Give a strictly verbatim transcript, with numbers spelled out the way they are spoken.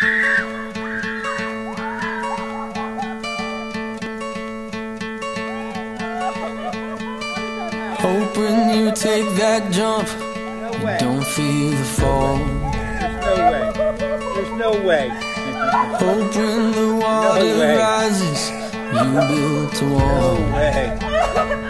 Hope when you take that jump, No you way. don't feel the fall. There's no way. There's no way. Hope when the water way. rises, you build a wall. No way.